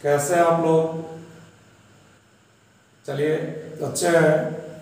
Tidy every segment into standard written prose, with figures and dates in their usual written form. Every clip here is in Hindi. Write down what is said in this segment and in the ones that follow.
कैसे हैं आप लोग? चलिए अच्छे हैं।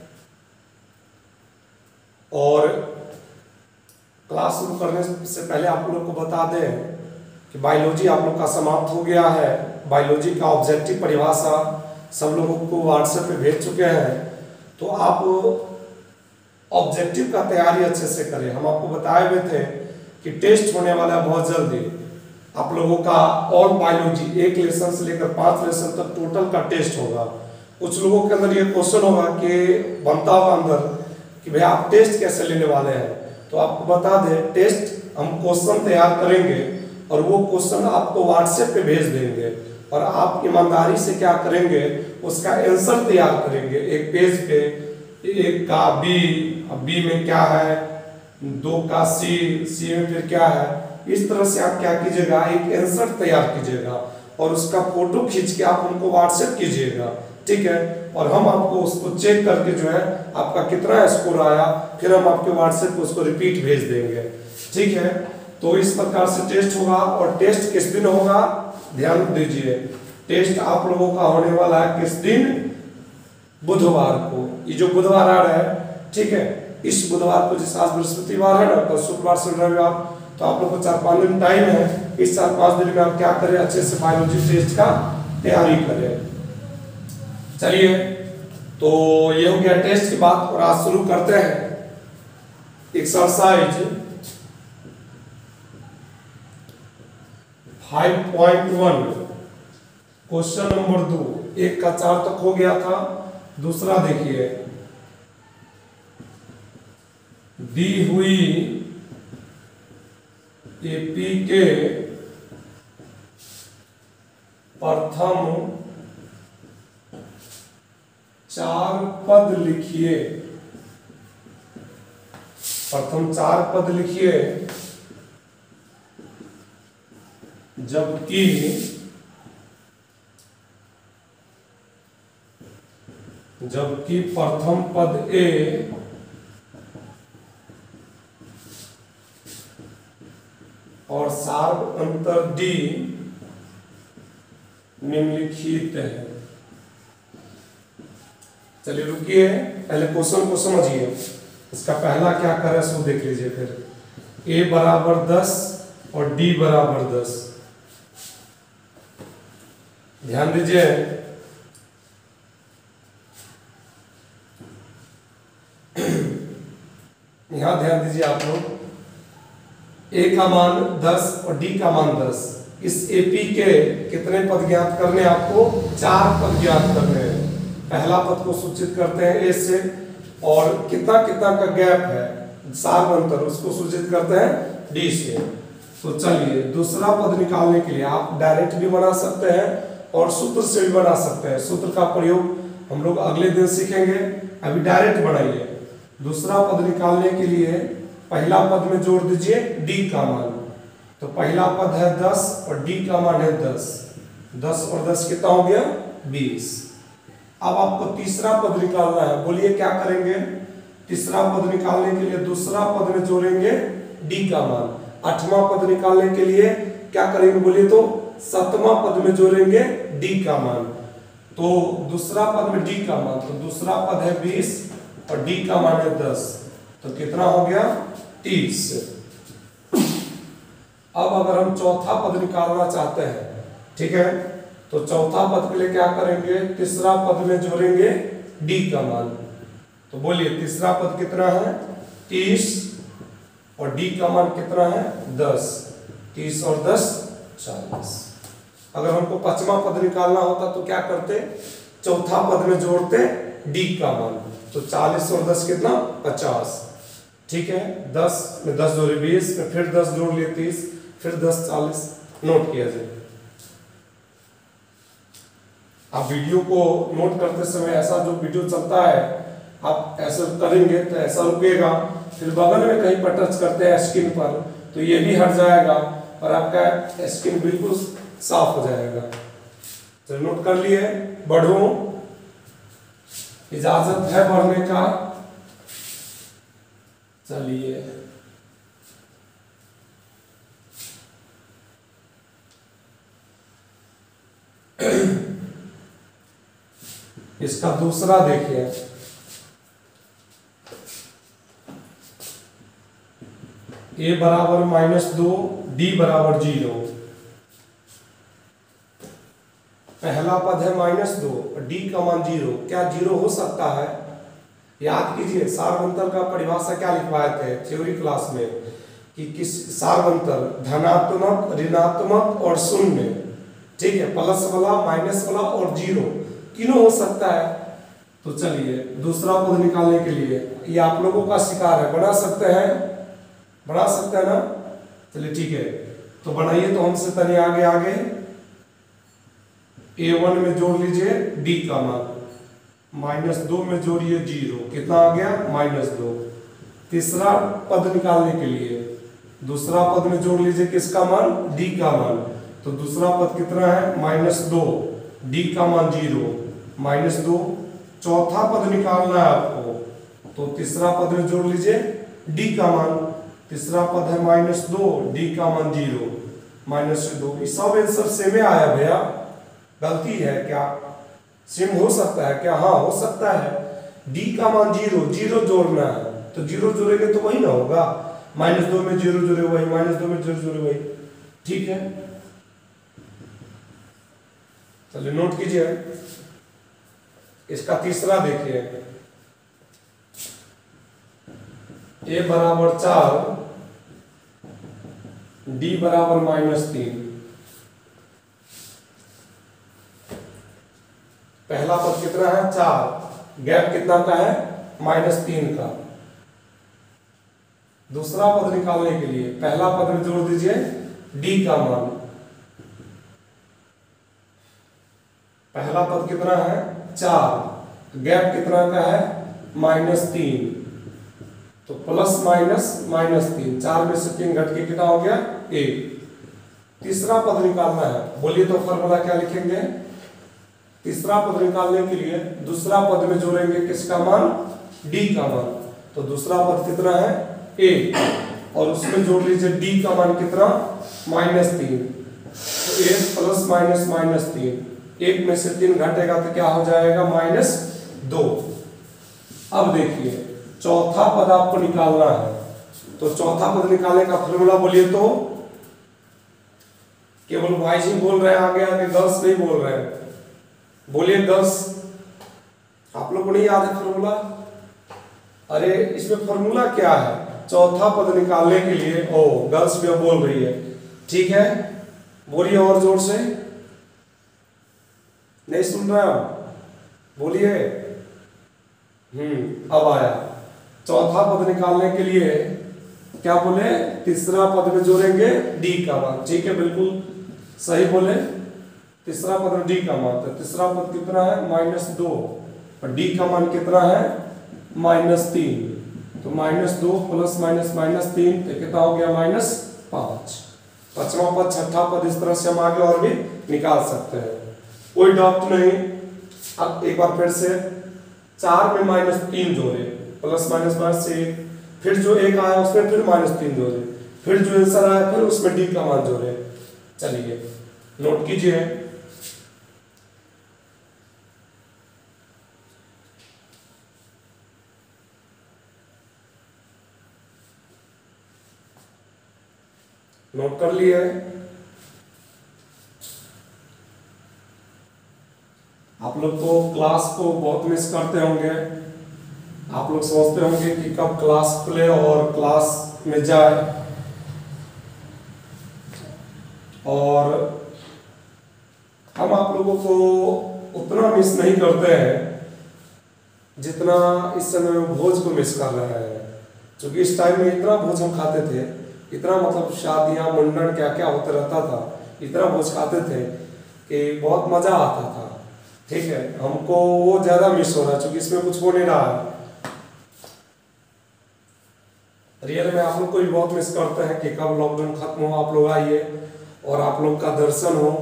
और क्लास शुरू करने से पहले आप लोग को बता दें कि बायोलॉजी आप लोग का समाप्त हो गया है। बायोलॉजी का ऑब्जेक्टिव परिभाषा सब लोगों को व्हाट्सएप पे भेज चुके हैं, तो आप ऑब्जेक्टिव का तैयारी अच्छे से करें। हम आपको बताए हुए थे कि टेस्ट होने वाला है बहुत जल्दी आप लोगों का। और बायोलॉजी 1 लेसन से लेकर 5 लेसन तक टोटल का टेस्ट होगा। कुछ लोगों के अंदर ये क्वेश्चन होगा कि बनता होगा अंदर कि भाई आप टेस्ट कैसे लेने वाले हैं, तो आपको बता दें टेस्ट हम क्वेश्चन तैयार करेंगे और वो क्वेश्चन आपको व्हाट्सएप पे भेज देंगे और आप ईमानदारी से क्या करेंगे उसका आंसर तैयार करेंगे। एक पेज पे 1 का बी में क्या है, 2 का सी में फिर क्या है, इस तरह से आप क्या कीजिएगा एक आंसर तैयार कीजिएगा और उसका फोटो खींच के आप उनको व्हाट्सएप कीजिएगा, ठीक है। और हम आपको उसको चेक करके जो है आपका कितना स्कोर आया फिर हम आपके व्हाट्सएप पे उसको रिपीट भेज देंगे, ठीक है। तो इस प्रकार से टेस्ट होगा। और टेस्ट किस दिन होगा ध्यान दीजिए, टेस्ट आप लोगों का होने वाला है किस दिन, बुधवार को। ये जो बुधवार आ रहा है, ठीक है, इस बुधवार को जैसे आज बृहस्पतिवार है ना, तो शुक्रवार से रविवार, तो आप लोग को 4-5 दिन टाइम है। इस 4-5 दिन में आप क्या करें अच्छे से बायोलॉजी टेस्ट का तैयारी करें। चलिए तो ये हो गया टेस्ट की बात और आज शुरू करते हैं एक्सरसाइज 5.1 क्वेश्चन नंबर 2। 1 का 4 तक हो गया था। दूसरा देखिए, दी हुई एपी के प्रथम 4 पद लिखिए। प्रथम 4 पद लिखिए जबकि प्रथम पद ए और सार्व अंतर डी निम्नलिखित है। चलिए रुकिए, पहले क्वेश्चन को समझिए। इसका पहला क्या करे सो देख लीजिए। फिर ए बराबर 10 और डी बराबर 10। ध्यान दीजिए, यहां ध्यान दीजिए आप लोग। ए का मान 10 और डी का मान 10। इस एपी के कितने पद ज्ञात करने, आपको 4 पद ज्ञात करने हैं। पहला पद को सूचित करते हैं ए से और कितना कितना का गैप है सार्व अंतर उसको सूचित करते हैं डी से। तो चलिए दूसरा पद निकालने के लिए आप डायरेक्ट भी बना सकते हैं और सूत्र से भी बना सकते हैं। सूत्र का प्रयोग हम लोग अगले दिन सीखेंगे, अभी डायरेक्ट बनाइए। दूसरा पद निकालने के लिए पहला पद में जोड़ दीजिए डी का मान। तो पहला पद है 10 और डी का मान है 10। 10 और 10 कितना हो गया 20। अब आपको तीसरा पद निकालना है। बोलिए क्या करेंगे। तीसरा पद निकालने के लिए दूसरा पद में जोड़ेंगे डी का मान। 8वां पद निकालने के लिए क्या करेंगे बोलिए, तो 7वां पद में जोड़ेंगे डी का मान। तो दूसरा पद में डी का मान, तो दूसरा पद है 20 और डी का मान है 10। तो कितना हो गया 30। अब अगर हम चौथा पद निकालना चाहते हैं, ठीक है, तो चौथा पद के लिए क्या करेंगे, तीसरा पद में जोड़ेंगे डी का मान। तो बोलिए तीसरा पद कितना है 30 और डी का मान कितना है 10। 30 और 10 40। अगर हमको 5वां पद निकालना होता तो क्या करते, चौथा पद में जोड़ते डी का मान। तो 40 और 10 कितना 50, ठीक है। 10 में 10 जोड़े 20 में फिर 10 जोड़ लिए 30 फिर 10 40। नोट किया जाए। आप वीडियो को नोट करते समय ऐसा जो वीडियो चलता है आप ऐसा करेंगे तो ऐसा रुकेगा, फिर बगल में कहीं पर टच करते हैं स्क्रीन पर तो ये भी हट जाएगा और आपका स्क्रीन बिल्कुल साफ हो जाएगा। तो नोट कर लिए। बढ़ो, इजाजत है बढ़ने का। चलिए इसका दूसरा देखिए, a बराबर -2, d बराबर 0। पहला पद है -2, d का मान 0। क्या 0 हो सकता है? याद कीजिए सारवंतर का परिभाषा क्या लिखवाए थे थ्योरी क्लास में, कि किस सारवंतर धनात्मक, ऋणात्मक और शून्य, ठीक है, प्लस वाला, माइनस वाला और 0 तीनों हो सकता है। तो चलिए दूसरा पद निकालने के लिए ये आप लोगों का शिकार है, बना सकते हैं, बना सकते हैं ना? चलिए ठीक है, तो बनाइए। तो हमसे तनी आगे आगे a1 में जोड़ लीजिए d का मान, -2 में जोड़िए 0, कितना आ गया? -2। तीसरा पद निकालने के लिए दूसरा पद में जोड़ लीजिए किसका मान? d का मान। तो दूसरा पद कितना है? -2, d का मान 0, -2। चौथा पद निकालना है आपको, तो तीसरा पद में जोड़ लीजिए d का मान। तीसरा पद है -2, d का मान 0, -2। ये सब आंसर सेम आया भैया, गलती है क्या? सेम हो सकता है क्या? हाँ हो सकता है। d का मान 0, 0 जोड़ना है, तो 0 जोड़ेंगे तो वही ना होगा, -2 में 0 जोड़े वही, -2 में 0 जोड़े वही, ठीक है। चलिए नोट कीजिए। इसका तीसरा देखिए, a बराबर 4, d बराबर -3। पहला पद कितना है? 4, गैप कितना का है? -3 का। दूसरा पद निकालने के लिए पहला पद में जोड़ दीजिए d का मान। पहला पद कितना है? 4, गैप कितना का है? -3, तो प्लस माइनस -3, 4 में से 3 घट के कितना हो गया? 1। तीसरा पद निकालना है, बोलिए तो फॉर्मूला क्या लिखेंगे? तीसरा पद निकालने के लिए दूसरा पद में जोड़ेंगे किसका मान? d का मान। तो दूसरा पद कितना है? a, और उसमें जोड़ लीजिए d का मान कितना? -3। तो 1 प्लस माइनस -3, 1 में से 3 घटेगा तो क्या हो जाएगा? -2। अब देखिए चौथा पद आपको निकालना है, तो चौथा पद निकालने का फॉर्मूला बोलिए तो। केवल बॉयज ही बोल रहे हैं, आगे आगे गर्ल्स नहीं बोल रहे हैं, बोलिए गर्ल्स। आप लोग को नहीं याद है फॉर्मूला? अरे इसमें फॉर्मूला क्या है चौथा पद निकालने के लिए? ओ गर्ल्स भी बोल रही है, ठीक है, बोलिए और जोर से। नहीं सुन रहे हो? बोलिए। अब आया। चौथा पद निकालने के लिए क्या बोले? तीसरा पद में जोड़ेंगे d का मान, ठीक है, बिल्कुल सही बोले। तीसरा पद में d का मान, तो तीसरा पद कितना है? -2, और d का मान कितना है? -3। तो -2 प्लस -3, तो कितना हो गया? -5। पांचवा पद, छठा पद, इस तरह से हम आगे और भी निकाल सकते हैं, कोई डाउट नहीं। अब एक बार फिर से 4 में -3 जोड़े, प्लस माइनस से, फिर जो 1 आया उसमें फिर -3 जोड़े, फिर जो आंसर आया फिर उसमें d का मान जोड़े। चलिए नोट कीजिए। नोट कर लिए? आप लोग तो क्लास को बहुत मिस करते होंगे, आप लोग सोचते होंगे कि कब क्लास खुले और क्लास में जाए, और हम आप लोगों को उतना मिस नहीं करते हैं जितना इस समय भोज को मिस कर रहे हैं। क्योंकि इस टाइम में इतना भोज हम खाते थे, इतना मतलब शादियां मुंडन क्या क्या होता रहता था, इतना भोज खाते थे कि बहुत मजा आता था, ठीक है। हमको वो ज्यादा मिस हो रहा है, क्योंकि इसमें कुछ हो नहीं रहा है। रियल में आप लोग को भी बहुत मिस करते हैं कि कब लॉकडाउन खत्म हो, आप लोग आइए और आप लोग का दर्शन हो।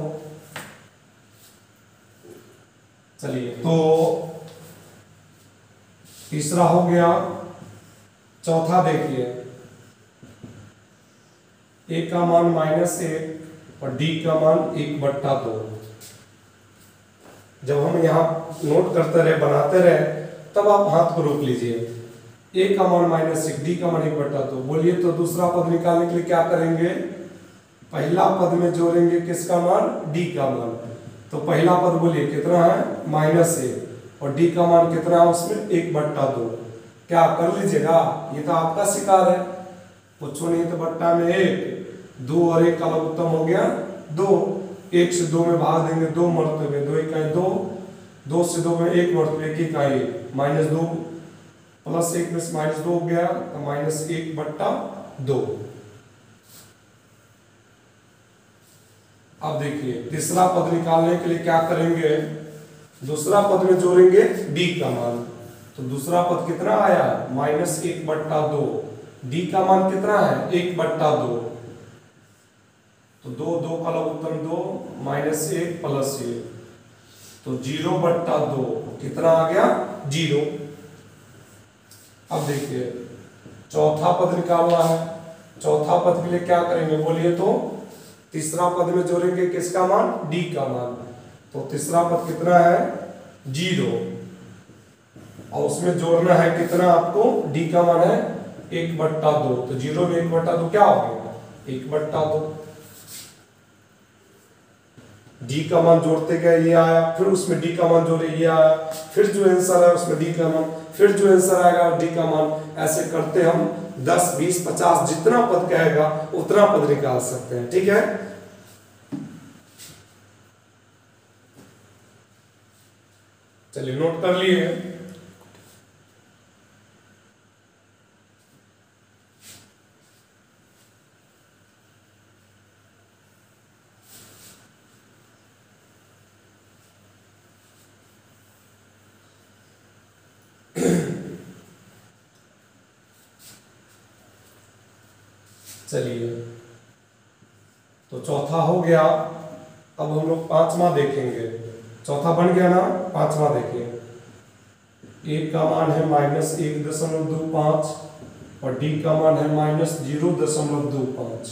चलिए, तो तीसरा हो गया। चौथा देखिए, a का मान -1 और d का मान 1/2। जब हम यहाँ नोट करते रहे बनाते रहे तब आप हाथ को रोक लीजिए। a का मान -1, d का मान 1/2। बोलिए तो दूसरा पद निकालने के लिए क्या करेंगे? पहला पद में जोड़ेंगे किसका मान? d का मान। तो पहला पद बोलिए कितना है? -1 और d का मान कितना है उसमें? 1/2। क्या कर लीजिएगा? ये तो आपका शिकार है, कुछ नहीं तो बट्टा में 1, 2 और 1 का लघुत्तम उत्तम हो गया 2। 1 से 2 में भाग देंगे 2 मरतबे, 2 इकाई 2, 2 से 2 में 1 मरतबे 1 इकाई, -2 प्लस 1 में से -2 हो गया तो -1/2। अब देखिए तीसरा पद निकालने के लिए क्या करेंगे? दूसरा पद में जोड़ेंगे d का मान। तो दूसरा पद कितना आया? -1/2। d का मान कितना है? 1/2। तो 2 2 का लघुत्तम 2, -1 प्लस 1 तो 0/2 कितना आ गया? 0। अब देखिए चौथा पद निकालना है। चौथा पद के लिए क्या करेंगे? बोलिए तो तीसरा पद में जोड़ेंगे किसका मान? d का मान। तो तीसरा पद कितना है? 0 और उसमें जोड़ना है कितना आपको? d का मान है 1/2। तो 0 में 1/2 क्या हो गया? 1/2। d का मान जोड़ते गए ये आया, फिर उसमें d का मान जोड़े ये आया, फिर जो आंसर है उसमें d का मान, फिर जो आंसर आएगा d का मान। ऐसे करते हम 10 20 50 जितना पद कहेगा उतना पद निकाल सकते हैं। ठीक है, चलिए नोट कर लिए। चलिए तो चौथा हो गया। अब हम लोग पांचवा देखेंगे। चौथा बन गया ना, पांचवा देखिए। a का मान है -1.25 और d का मान है -0.25।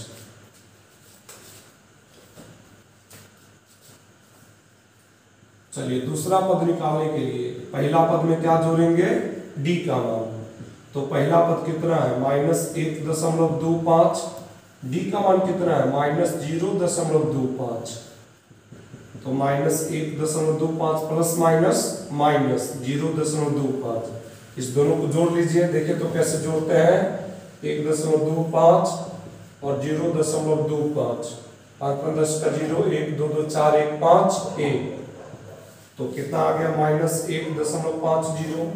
चलिए दूसरा पद निकालने के लिए पहला पद में क्या जोड़ेंगे? d का मान। तो पहला पद कितना है? -1.25। d का मान कितना है? -0.25। तो -1.25 प्लस माइनस 0.25, इस दोनों को जोड़ लीजिए। देखिए तो कैसे जोड़ते हैं? 1.25 और 0.25, 5 5 10 का 0, 1 2 2 4 1 5 1, तो कितना आ गया? -1.50।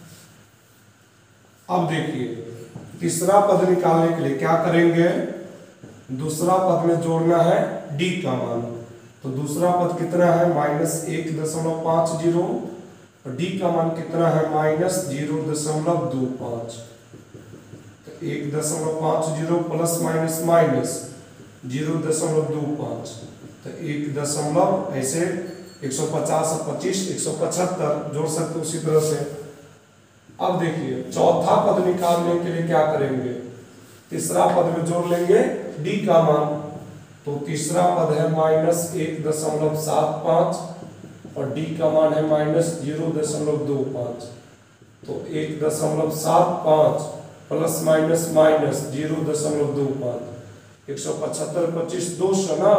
अब देखिए तीसरा पद निकालने के लिए क्या करेंगे? दूसरा पद में जोड़ना है d का मान। तो दूसरा पद कितना है? -1.50 और d का मान कितना है? -0.25। तो 1.50 प्लस माइनस 0.25, तो 1 ऐसे 150 और 25 175 जोड़ सकते उसी तरह से। अब देखिए चौथा पद निकालने के लिए क्या करेंगे? तीसरा पद में जोड़ लेंगे d का मान। तो तीसरा पद है -1.75 और d का मान है -0.25। तो 1.75 प्लस माइनस 0.25, 175 25 200 ना,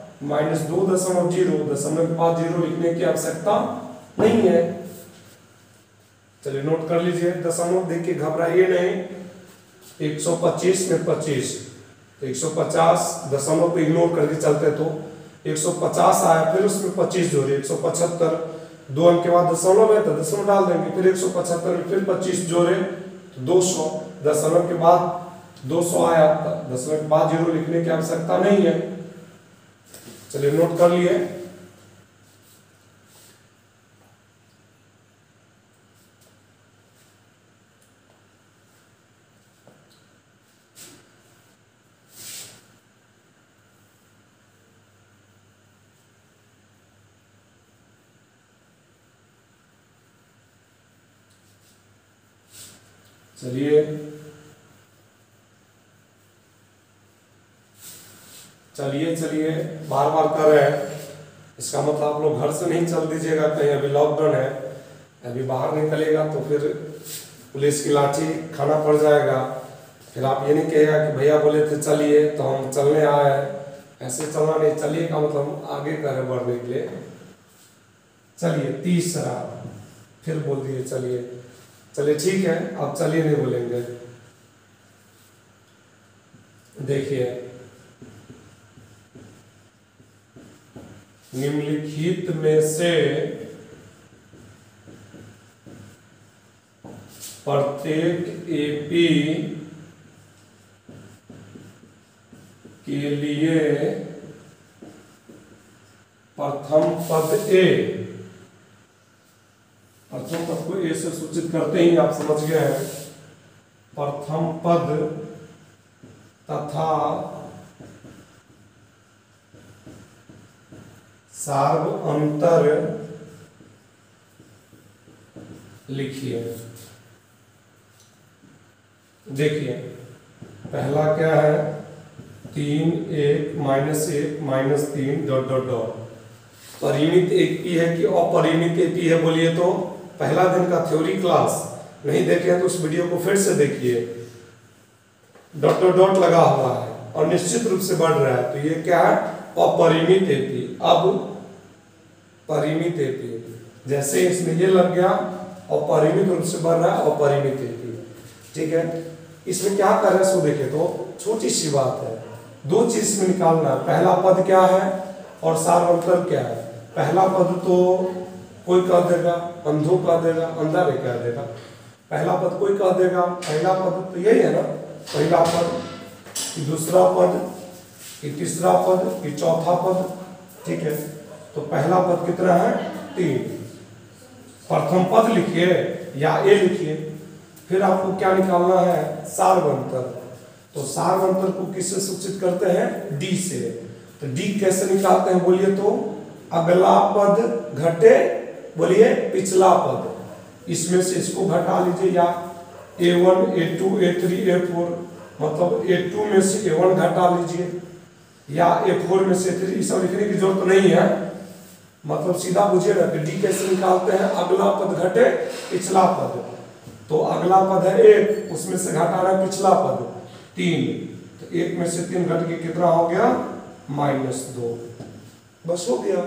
-2.0, दशमलव के बाद 0 लिखने की आवश्यकता नहीं है। चलिए नोट कर लीजिए। दशमलव देख के घबराइए नहीं। 125 में 25 तो 150, दशमलव को इग्नोर करके चलते तो 150 आया, फिर उसमें 25 जोड़े 175, 2 अंक के बाद दशमलव है तो दशमलव डाल देंगे, फिर 175 में फिर 25 जोड़े तो 200, दशमलव के बाद 200 आया, दशमलव के बाद 0 लिखने की आवश्यकता नहीं है। चलिए नोट कर लिए। चलिए बार बार कर रहे हैं, इसका मतलब आप लोग घर से नहीं चल दीजिएगा कहीं, अभी लॉकडाउन है, अभी बाहर निकलेगा तो फिर पुलिस की लाठी खाना पड़ जाएगा। फिर आप ये नहीं कहेगा कि भैया बोले थे चलिए तो हम चलने आए, ऐसे चलना नहीं। चलिए का मतलब हम आगे करें बढ़ने के लिए। चलिए तीसरा, फिर बोल दिए चलिए, चलिए ठीक है अब चलिए नहीं बोलेंगे। देखिए निम्नलिखित में से प्रत्येक एपी के लिए प्रथम पद ए, प्रथम पद को ए से सूचित करते ही आप समझ गए हैं, प्रथम पद तथा सार्वअंतर लिखिए। देखिए पहला क्या है, 3 1 -1 -3 डॉट डॉट डॉट। परिमित एपी है कि अपरिमित एपी है बोलिए तो? पहला दिन का थ्योरी क्लास नहीं देखे तो उस वीडियो को फिर से देखिए। डॉट डॉट डॉट लगा हुआ है और निश्चित रूप से बढ़ रहा है, तो ये क्या है, अपरिमित एपी। अब परिमित एपी, जैसे इसमें ये लग गया अपरिमित रूप से बढ़ रहा है, अपरिमित एपी, ठीक है। इसमें क्या कर रहे हैं सो देखे तो छोटी सी बात है, दो चीज में निकालना है, पहला पद क्या है और सार्वअंतर क्या है। पहला पद तो कोई कह देगा, अंधो कह देगा, अंधा नहीं कह देगा। पहला पद कोई कह देगा, पहला पद तो यही है ना, पहला पद कि दूसरा पद कि तीसरा पद कि चौथा पद, ठीक है। तो पहला पद कितना है, 3। प्रथम पद लिखिए या ए लिखिए, फिर आपको क्या निकालना है, सार्वअंतर। तो सार्वअंतर को किससे सूचित करते हैं, डी से। तो डी कैसे निकालते हैं बोलिए तो, अगला पद घटे बोलिए पिछला पद, इसमें से इसको घटा लीजिए, या A1 A2 A3 A4, मतलब A2 में से A1 घटा लीजिए या A4 में से A3, ये सब लिखने की जरूरत नहीं है, मतलब सीधा बुझिए ना कि डी कैसे निकालते हैं, अगला पद घटे पिछला पद। तो अगला पद है 1, उसमें से घटाना है पिछला पद 3, तो 1 में से 3 घट के कितना हो गया, -2, बस हो गया।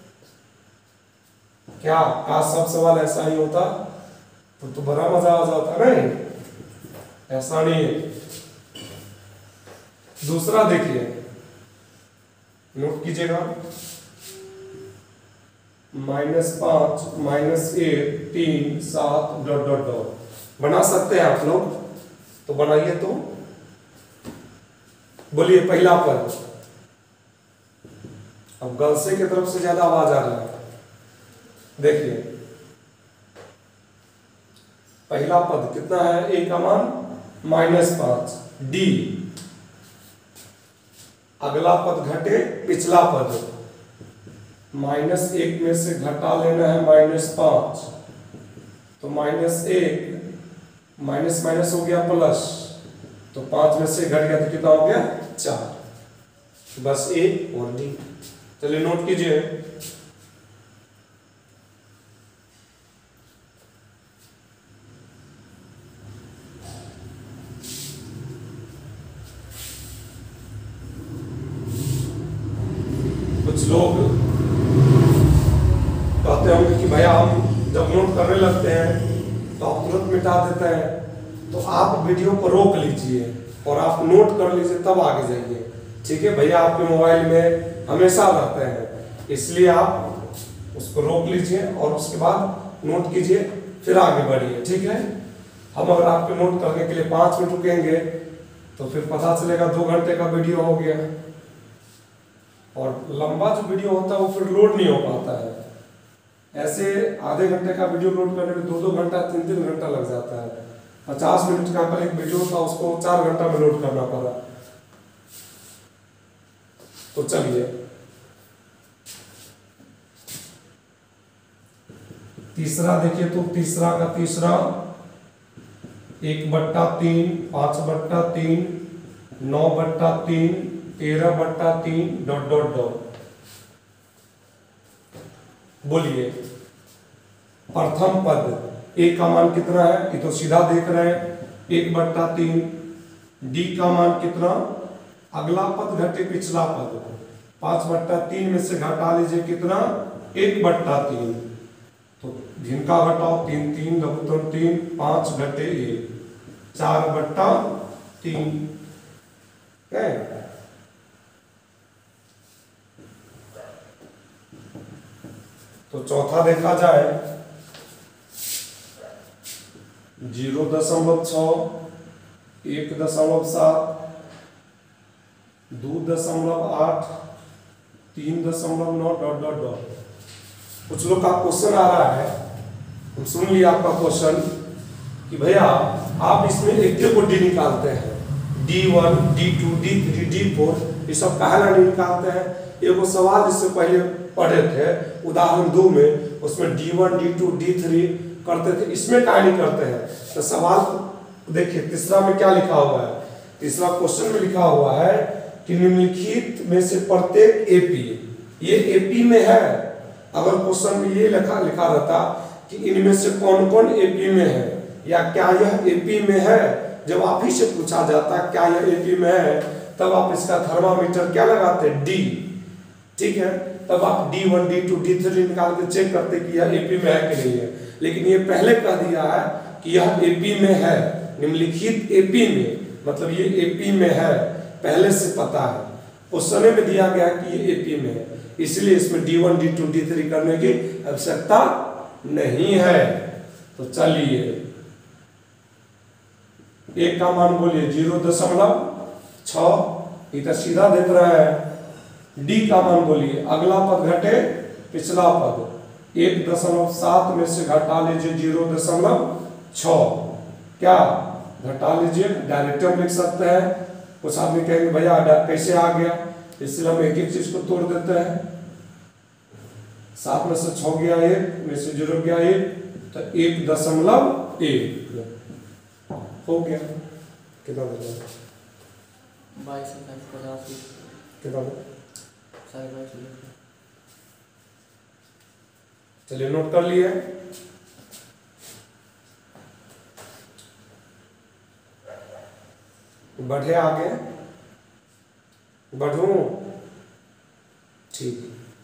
क्या का सब सवाल ऐसा ही होता तो बड़ा मजा आ जाता, नहीं ऐसा नहीं है। दूसरा देखिए, नोट कीजिएगा, -5 -1 3 7 डॉट डॉट डॉट बना सकते हैं आप लोग, तो बनाइए। तो बोलिए पहला पद, अब गलसे की तरफ से ज्यादा आवाज आ रहा है, देखिए पहला पद कितना है, ए का मान -5, डी अगला पद घटे पिछला पद, -1 में से घटा लेना है -5, तो -1 माइनस माइनस हो गया प्लस, तो 5 में से घट गया तो कितना हो गया, 4, बस ए और डी। चलिए नोट कीजिए, कुछ लोग कहते होंगे कि भैया हम जब नोट करने लगते हैं तो आप तुरंत मिटा देते हैं, तो आप वीडियो को रोक लीजिए और आप नोट कर लीजिए तब आगे जाइए, ठीक है। भैया आपके मोबाइल में हमेशा रहते हैं, इसलिए आप उसको रोक लीजिए और उसके बाद नोट कीजिए, फिर आगे बढ़िए, ठीक है। हम अगर आपके नोट करने के लिए 5 मिनट रुकेंगे तो फिर पता चलेगा 2 घंटे का वीडियो हो गया, और लंबा जो वीडियो होता है वो फिर लोड नहीं हो पाता है। ऐसे आधे घंटे का वीडियो लोड करने में 2-2 घंटा 3-3 घंटा लग जाता है। 50 मिनट का कल एक वीडियो था, उसको 4 घंटा में लोड करना पड़ा। तो चलिए तीसरा देखिए, तो तीसरा का तीसरा 1/3 5/3 9/3 13/3 डॉट डॉट डॉट। बोलिए प्रथम पद ए का मान कितना है, ये तो सीधा देख रहे हैं 1/3। डी का मान कितना, अगला पद घटे पिछला पद, 5/3 में से घटा लीजिए कितना 1/3। तो जिनका घटाओ 3 3 लघुत्तम 3, 5 घटे 1, 4/3 है। तो चौथा देखा जाए 0.6, 1.7, 2.8, 3.9 ... कुछ लोग का क्वेश्चन आ रहा है, हम सुन लिया आपका क्वेश्चन कि भैया आप इसमें एक को डी निकालते हैं, D1, D2, D3, D4 ये सब काहे ना निकालते हैं। एगो सवाल इससे पहले पढ़े थे उदाहरण 2 में, उसमें D1, D2, D3 करते थे, इसमें काहे नहीं करते हैं। तो सवाल देखिए तीसरा में क्या लिखा हुआ है, तीसरा क्वेश्चन में लिखा हुआ है कि निम्नलिखित में से प्रत्येक एपी, ये एपी में है। अगर क्वेश्चन में ये लिखा रहता कि इनमें से कौन कौन एपी में है या क्या यह एपी में है, जब आप ही से पूछा जाता क्या यह एपी में है, तब आप इसका थर्मामीटर क्या लगाते डी, ठीक है, तब आप D1, D2, D3 निकाल के चेक करते कि यह एपी में है कि नहीं है। लेकिन ये पहले कह दिया है कि यह एपी में है, निम्नलिखित एपी में, मतलब ये एपी में है, पहले से पता है, क्वेश्चन में दिया गया कि ये एपी में है, इसलिए इसमें D1, D2, D3 करने की आवश्यकता नहीं है। तो चलिए एक का मान बोलिए 0.6, इधर सीधा देख रहे हैं। डी का मान बोलिए अगला पद घटे पिछला पद, 1.7 में से घटा लीजिए 0.6, क्या घटा लीजिए, डायरेक्ट हम लिख सकते हैं। कुछ आदमी कहेंगे भैया कैसे आ गया, इसलिए हम एक एक चीज को तोड़ देते हैं। 7 में से 6 गया 1, में से 0 गया 1, तो 1.1 हो गया। कितना देना 22 50 कितना, 22.5। चलिए नोट कर लिए। बढ़े आगे, बढ़ूं, ठीक।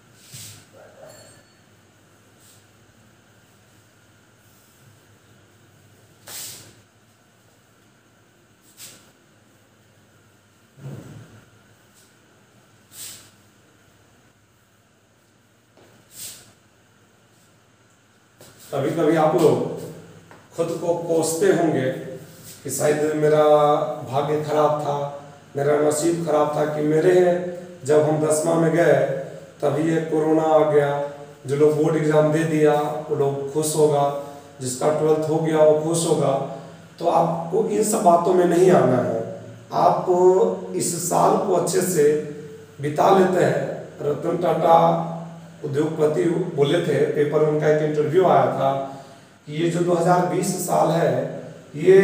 कभी कभी आप लोग खुद को कोसते होंगे कि शायद मेरा भाग्य खराब था, मेरा नसीब खराब था कि मेरे जब हम 10वां में गए तभी ये कोरोना आ गया। जो लोग बोर्ड एग्जाम दे दिया वो लोग खुश होगा, जिसका 12th हो गया वो खुश होगा। तो आपको इन सब बातों में नहीं आना है, आप इस साल को अच्छे से बिता लेते हैं। रतन टाटा उद्योगपति बोले थे, पेपर में उनका एक इंटरव्यू आया था कि ये जो 2020 साल है ये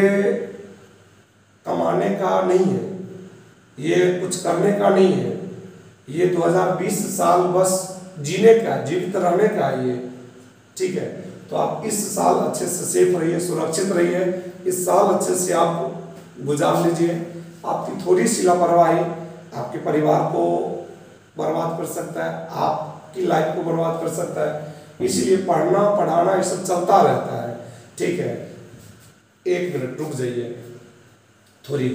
कमाने का नहीं है, ये कुछ करने का नहीं है, ये 2020 साल बस जीने का, जीवित रहने का ये, ठीक है। तो आप इस साल अच्छे से सेफ रहिए, सुरक्षित रहिए, इस साल अच्छे से आप गुजार लीजिए। आपकी थोड़ी सी लापरवाही आपके परिवार को बर्बाद कर सकता है, आपकी लाइफ को बर्बाद कर सकता है। इसलिए पढ़ना पढ़ाना ये सब चलता रहता है, ठीक है। 1 मिनट रुक जाइए, थोड़ी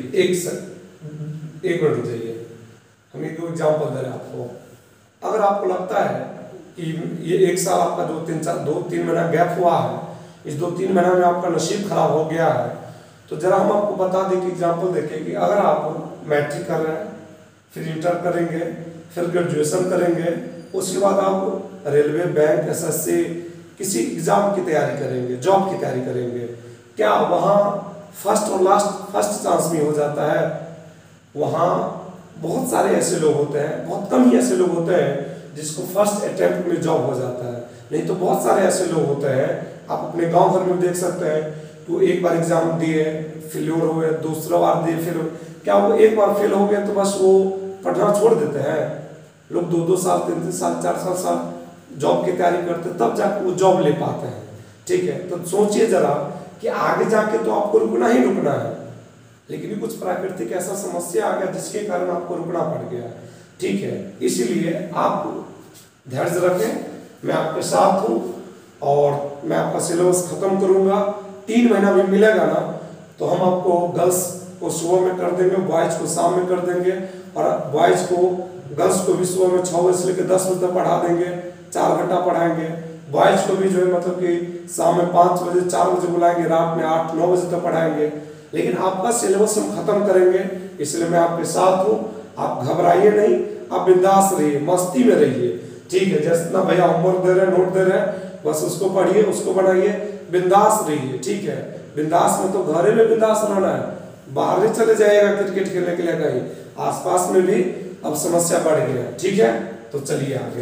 1 मिनट रुक जाइए। हम एक एग्जाम्पल दे रहे हैं आपको। अगर आपको लगता है कि ये 1 साल आपका 2-3 महीना गैप हुआ है, इस 2-3 महीना में आपका नसीब खराब हो गया है, तो जरा हम आपको बता दें कि एग्जाम्पल देखें कि अगर आप मैट्रिक कर रहे हैं, फिर इंटर करेंगे, फिर ग्रेजुएशन करेंगे, उसके बाद आप रेलवे, बैंक, SSC किसी एग्जाम की तैयारी करेंगे, जॉब की तैयारी करेंगे, क्या वहाँ फर्स्ट और लास्ट फर्स्ट चांस में हो जाता है? वहाँ बहुत सारे ऐसे लोग होते हैं, बहुत कम ही ऐसे लोग होते हैं जिसको फर्स्ट अटेम्प्ट में जॉब हो जाता है। नहीं तो बहुत सारे ऐसे लोग होते हैं, आप अपने गांव भर में देख सकते हैं, तो एक बार एग्जाम दिए, फेल्योर हुए, दूसरा बार दिए, फिर क्या वो एक बार फेल हो गए तो बस वो पढ़ना छोड़ देते हैं? लोग 2-2 साल, 3-3 साल, 4 साल जॉब की तैयारी करते हैं तब जाके वो जॉब ले पाते हैं। ठीक है, तो सोचिए जरा कि आगे जाके तो आपको रुकना ही रुकना है, लेकिन कुछ प्राकृतिक ऐसा समस्या आ गया जिसके कारण आपको रुकना पड़ गया। ठीक है, इसीलिए आप धैर्य रखें, मैं आपके साथ हूँ और मैं आपका सिलेबस खत्म करूँगा। 3 महीना भी मिलेगा ना तो हम आपको गर्ल्स को सुबह में कर देंगे, बॉयज को शाम में कर देंगे, और बॉयज को गर्ल्स को भी सुबह में 6 बजे से लेकर 10 बजे तक पढ़ा देंगे, 4 घंटा पढ़ाएंगे। बॉयज को भी जो है मतलब कि शाम में 5 बजे 4 बजे बुलाएंगे, रात में 8-9 बजे तक पढ़ाएंगे, लेकिन आपका सिलेबस हम खत्म करेंगे। इसलिए मैं आपके साथ हूँ, आप घबराइए नहीं, आप बिंदास रहिए, मस्ती में रहिए। ठीक है, जितना भैया होमवर्क दे रहे हैं, नोट दे रहे हैं, बस उसको पढ़िए, उसको बनाइए, बिंदास रहिए। ठीक है, बिंदास में तो घरे में बिंदास रहना है, बाहर नहीं चले जाइएगा क्रिकेट खेलने के लिए कहीं, आसपास में भी अब समस्या बढ़ गई है। ठीक है, तो चलिए आगे।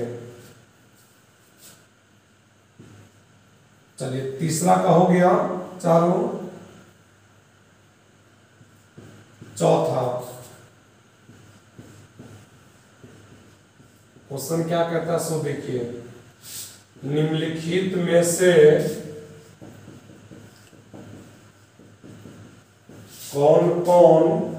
चलिए तीसरा का हो गया चारों, चौथा क्वेश्चन क्या कहता है सो देखिए, निम्नलिखित में से कौन कौन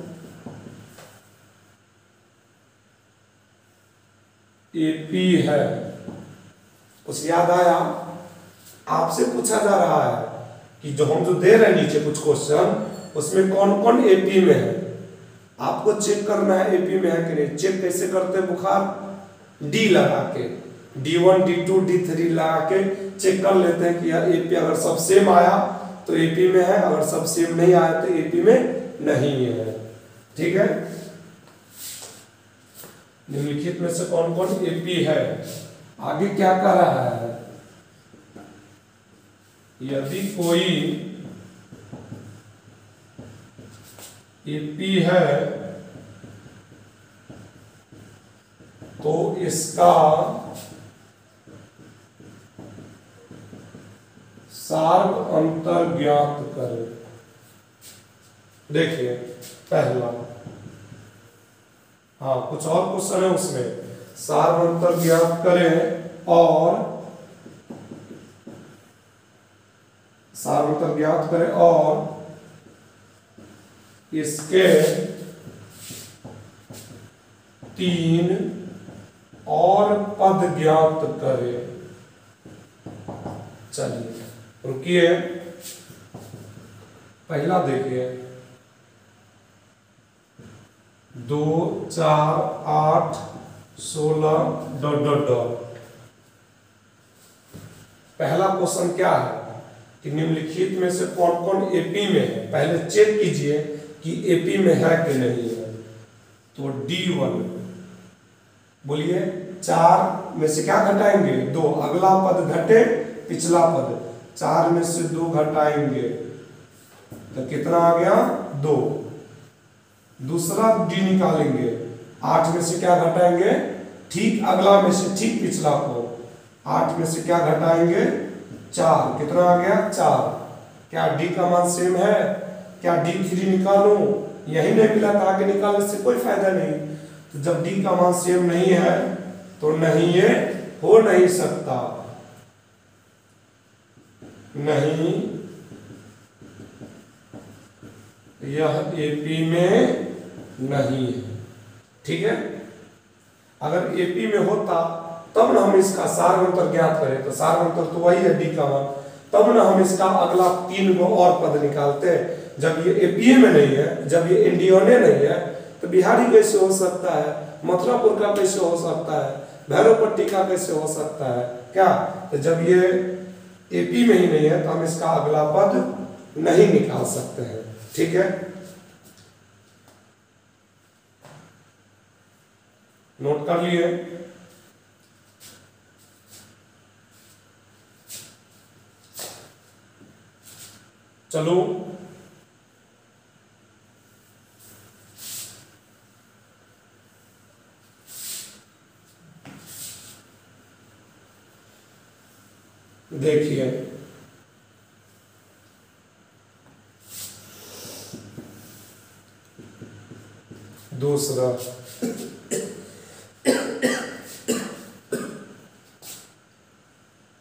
एपी है। कुछ याद आया? आपसे पूछा जा रहा है कि जो हम जो दे रहे हैं नीचे कुछ क्वेश्चन, उसमें कौन कौन एपी में है, आपको चेक करना है एपी में है कि नहीं। चेक कैसे करते हैं? बुखार डी लगा के, D1 D2 D3 लगा के चेक कर लेते हैं कि यार एपी अगर सब सेम आया तो एपी में है, अगर सब सेम नहीं आया तो एपी में नहीं है। ठीक है, निम्नलिखित में से कौन कौन एपी है। आगे क्या कर रहा है, यदि कोई एपी है तो इसका सार्व अंतर ज्ञात करें। देखिए पहला, हाँ कुछ और क्वेश्चन है उसमें, सार्व अंतर ज्ञात करें और सार्व अंतर ज्ञात करें और इसके 3 और पद ज्ञात करें। चलिए रुकिए, पहला देखिए 2 4 8 16 ... पहला क्वेश्चन क्या है कि निम्नलिखित में से कौन कौन एपी में है। पहले चेक कीजिए कि एपी में है कि नहीं है। तो D1 बोलिए, 4 में से क्या घटाएंगे? 2, अगला पद घटे पिछला पद, 4 में से 2 घटाएंगे तो कितना आ गया? 2। दूसरा D निकालेंगे, 8 में से क्या घटाएंगे? ठीक अगला में से ठीक पिछला को, 8 में से क्या घटाएंगे? 4, कितना आ गया? 4। क्या D का मान सेम है? क्या D3 निकालूं? यही नहीं मिला था, आगे निकालने से कोई फायदा नहीं। तो जब D का मान सेम नहीं है तो नहीं ये हो नहीं सकता, नहीं यह एपी में नहीं है। ठीक है, अगर एपी में होता तब ना हम इसका सार्वंतर ज्ञात करें, तो सार्वंतर तो वही है D का मान, तब ना हम इसका अगला 3 गो और पद निकालते। जब ये एपीए में नहीं है, जब ये इंडियने नहीं है, तो बिहारी कैसे हो सकता है, मथुरापुर का कैसे हो सकता है, भैरवपट्टी का कैसे हो सकता है? क्या तो जब ये एपी में ही नहीं है तो हम इसका अगला पद नहीं निकाल सकते हैं। ठीक है, नोट कर लिए। चलो देखिए, दूसरा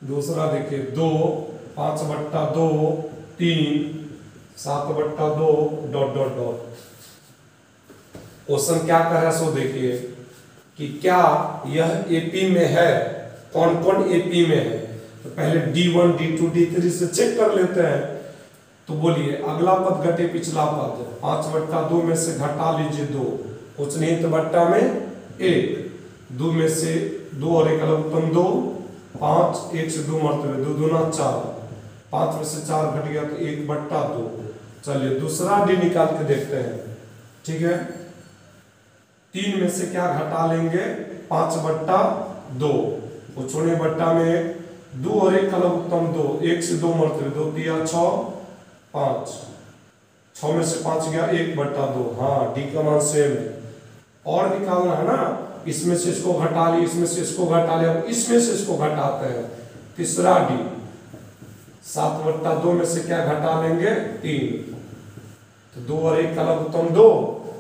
दूसरा देखिए 2, 5/2, 3, 7/2 डॉट डॉट डॉट। क्वेश्चन क्या कर रहा है सो देखिए कि क्या यह एपी में है, कौन कौन एपी में है। तो पहले D1 D2 D3 से चेक कर लेते हैं। तो बोलिए अगला पद घटे पिछला पद, 5/2 में से घटा लीजिए 2, कुछ नहीं तो बट्टा में 1, 2 में से 2 और 1 लघुत्तम 2, 5, 1 से 2 मरते 2 दूना 4, 5 में से 4 घट गया तो 1/2। चलिए दूसरा डी निकाल के देखते हैं, ठीक है। 3 में से क्या घटा लेंगे, 5/2, वो छोड़े बट्टा में 2 और 1 का लघुत्तम 2, 1 से 2 मरते 2 3 6 5, 6 में से 5 गया 1/2। हाँ डी का मान सेम है। और निकालना है ना, इसमें से इसको घटा लिया, इसमें से इसको घटा लिया, इसमें से इसको घटाते हैं। तीसरा डी, 7/2 में से क्या घटा लेंगे, 3, तो 2 और 1 का लघुत्तम 2,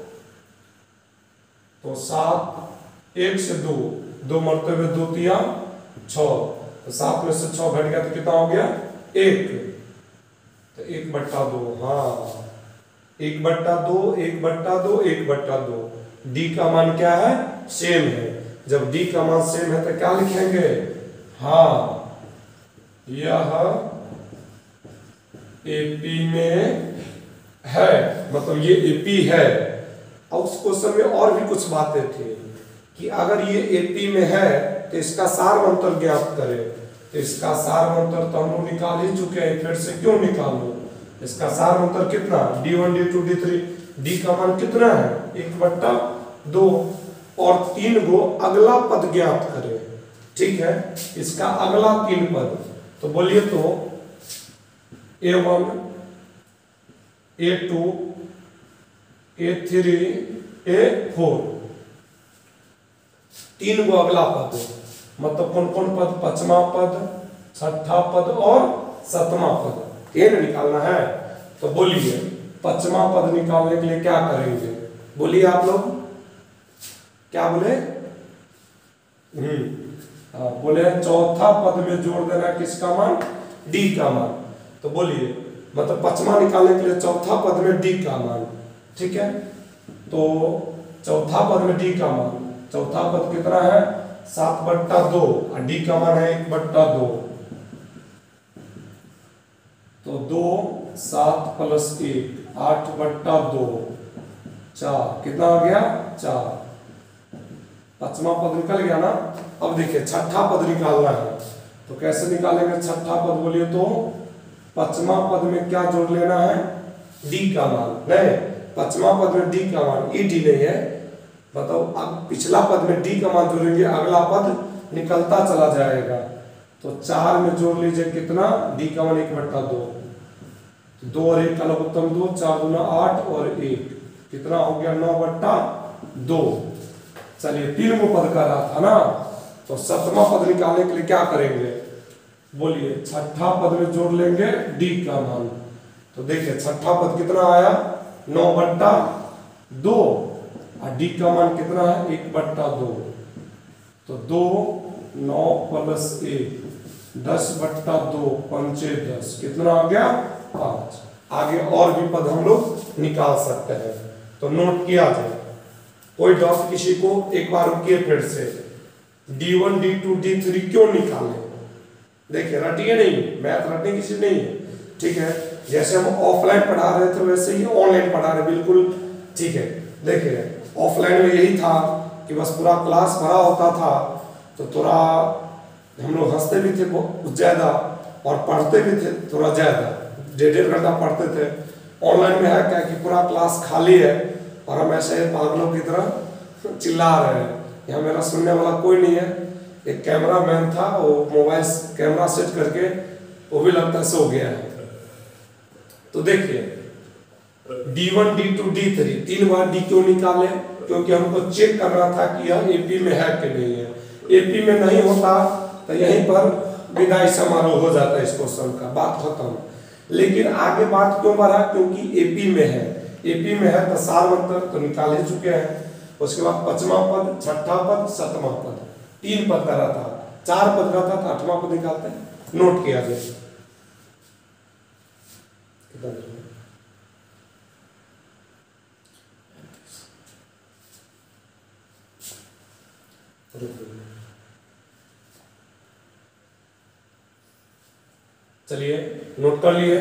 तो 7, 1 से 2, 2 मरते हुए 2 3 6, तो 7 में से 6 घट गया तो कितना हो गया 1, तो 1/2। हाँ 1/2 1/2 1/2। डी का मान क्या है, सेम है। जब डी का मान सेम है तो क्या लिखेंगे, हाँ यह एपी में है, मतलब ये एपी है। और उस क्वेश्चन में और भी कुछ बातें थी कि अगर ये एपी में है तो इसका सारवंतर ज्ञात करें। तो इसका सारवंतर तो हम लोग निकाल ही चुके हैं, फिर से क्यों निकालो। इसका सारवंतर कितना, D1 D2 D3, डी का मान कितना है 1/2 और 3 गो अगला पद ज्ञात करें, ठीक है। इसका अगला 3 पद, तो बोलिए तो A1 A2 A3 A4, 3 गो अगला पद, मतलब कौन कौन पद, 5वां पद, 6ठा पद और 7वां पद, ये निकालना है। तो बोलिए 5वां पद निकालने के लिए क्या करेंगे, बोलिए आप लोग क्या बोले, बोले चौथा पद में जोड़ देना किसका मान, डी का मान। तो बोलिए मतलब 5वां निकालने के लिए चौथा पद में डी का मान, ठीक है। तो चौथा पद में डी का मान, चौथा पद कितना है 7/2 और डी का मान है 1/2, तो 2 7 + 1 8/2, 4 कितना आ गया 4। 5वां पद निकल गया ना। अब देखिए 6ठा पद निकालना है, तो कैसे निकालेंगे 6ठा पद, बोलिए तो 5वां पद में क्या जोड़ लेना है, डी का मान। नहीं 5वां पद में डी का मान, ई डी नहीं है, बताओ। अब पिछला पद में डी का मान जोड़ेंगे, अगला पद निकलता चला जाएगा। तो 4 में जोड़ लीजिए कितना, डी का मान 1/2, 2 और 1 का लघुत्तम 2, 4 दूना 8 और 1 कितना हो गया 9/2। चलिए 3 गो पद का रहा था ना। तो 7वां पद निकालने के लिए क्या करेंगे, बोलिए 6ठा पद में जोड़ लेंगे डी का मान। तो देखिए 6ठा पद कितना आया 9/2 और डी का मान कितना है 1/2, तो 2 9 + 1 10/2 5 10 कितना आ गया 5। आगे और भी पद हम लोग निकाल सकते हैं, तो नोट किया जाए। कोई डाउट किसी को, एक बार रुकिए फिर से। D1 D2 D3 क्यों निकालें, देखिए रटिए नहीं, मैथ रटने की चीज नहीं है, ठीक है। जैसे हम ऑफलाइन पढ़ा रहे थे वैसे ही ऑनलाइन पढ़ा रहे, बिल्कुल ठीक है। देखिए ऑफलाइन में यही था कि बस पूरा क्लास भरा होता था, तो थोड़ा हम लोग हंसते भी थे बहुत ज़्यादा और पढ़ते भी थे थोड़ा ज़्यादा, 1.5 घंटा पढ़ते थे। ऑनलाइन में है क्या कि पूरा क्लास खाली है और हम ऐसे पागलों की तरह चिल्ला रहे हैं, यहाँ मेरा सुनने वाला कोई नहीं है। एक कैमरा मैन था, वो मोबाइल कैमरा सेट करके वो भी लगता सो गया है। तो देखिए D1 D2 D3 3 बार डी क्यों निकाले, क्योंकि हमको चेक करना था कि यह एपी में है कि नहीं है। एपी में नहीं होता तो यहीं पर विदाई समारोह हो जाता है इस क्वेश्चन का, बात खत्म। लेकिन आगे बात क्यों बढ़ा, क्योंकि एपी में है। एपी में है तो सारवंतर तो निकाल ही चुके हैं। उसके बाद 5वां पद, 6ठा पद, 7वां पद, 3 पद का रहा था, 4 पद का था तो 8वां पद निकालते हैं। नोट किया जाए। कितना देर में? चलिए नोट कर लिए।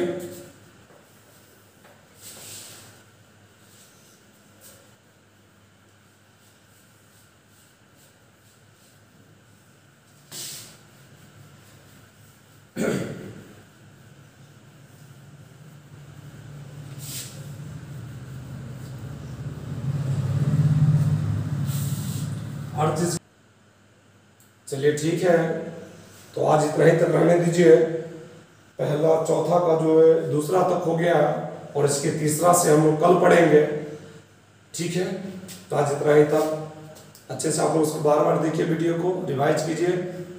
हर चीज चलिए ठीक है, तो आज इतना ही तक रहने दीजिए। पहला चौथा का जो है दूसरा तक हो गया और इसके तीसरा से हम लोग कल पढ़ेंगे। ठीक है, तो आज इतना ही तक। अच्छे से आप लोग उसको बार बार देखिए, वीडियो को रिवाइज कीजिए।